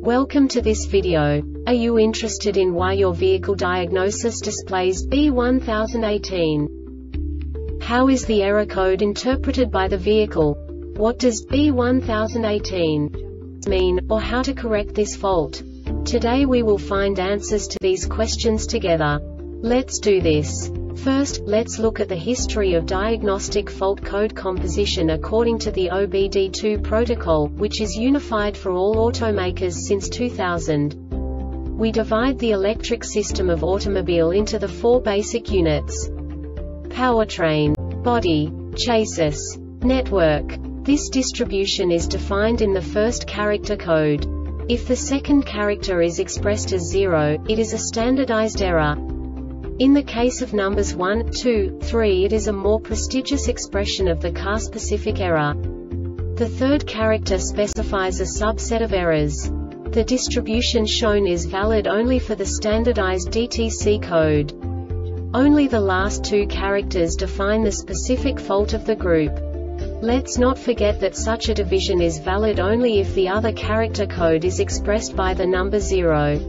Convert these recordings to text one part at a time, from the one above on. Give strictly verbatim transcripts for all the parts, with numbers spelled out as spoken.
Welcome to this video. Are you interested in why your vehicle diagnosis displays B one thousand eighteen? How is the error code interpreted by the vehicle? What does B one thousand eighteen mean, or how to correct this fault? Today we will find answers to these questions together. Let's do this. First, let's look at the history of diagnostic fault code composition according to the O B D two protocol, which is unified for all automakers since two thousand. We divide the electric system of automobile into the four basic units: powertrain, body, chassis, network. This distribution is defined in the first character code. If the second character is expressed as zero, it is a standardized error. In the case of numbers one, two, three, it is a more prestigious expression of the car-specific error. The third character specifies a subset of errors. The distribution shown is valid only for the standardized D T C code. Only the last two characters define the specific fault of the group. Let's not forget that such a division is valid only if the other character code is expressed by the number zero.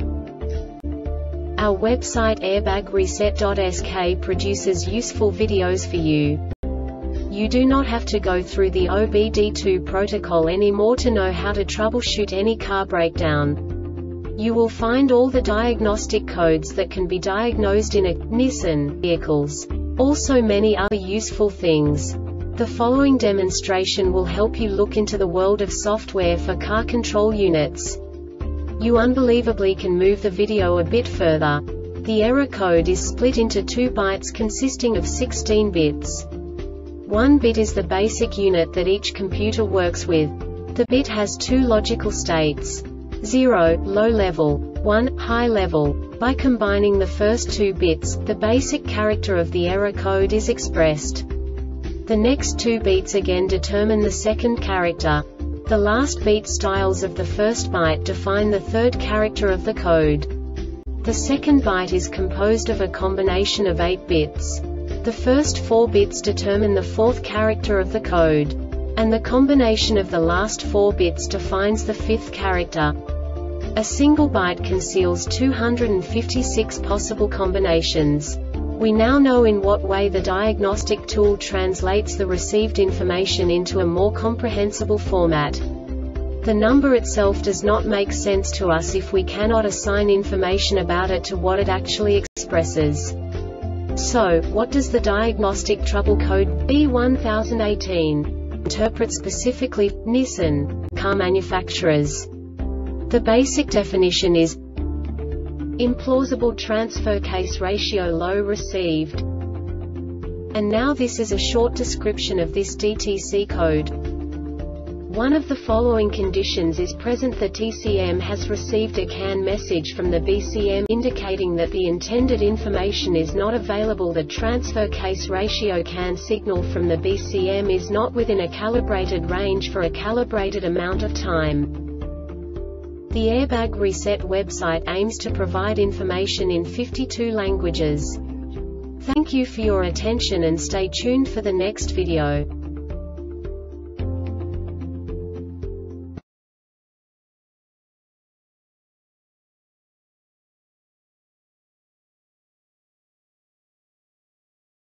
Our website airbag reset dot S K produces useful videos for you. You do not have to go through the O B D two protocol anymore to know how to troubleshoot any car breakdown. You will find all the diagnostic codes that can be diagnosed in a Nissan vehicles. Also many other useful things. The following demonstration will help you look into the world of software for car control units. You unbelievably can move the video a bit further. The error code is split into two bytes consisting of sixteen bits. One bit is the basic unit that each computer works with. The bit has two logical states: zero, low level, one, high level. By combining the first two bits, the basic character of the error code is expressed. The next two bits again determine the second character. The last beat styles of the first byte define the third character of the code. The second byte is composed of a combination of eight bits. The first four bits determine the fourth character of the code. And the combination of the last four bits defines the fifth character. A single byte conceals two hundred fifty-six possible combinations. We now know in what way the diagnostic tool translates the received information into a more comprehensible format. The number itself does not make sense to us if we cannot assign information about it to what it actually expresses. So, what does the diagnostic trouble code B one thousand eighteen interpret specifically for Nissan car manufacturers? The basic definition is implausible transfer case ratio low received. And now this is a short description of this D T C code. One of the following conditions is present: the T C M has received a CAN message from the B C M indicating that the intended information is not available. The transfer case ratio CAN signal from the B C M is not within a calibrated range for a calibrated amount of time. The Airbag Reset website aims to provide information in fifty-two languages. Thank you for your attention and stay tuned for the next video.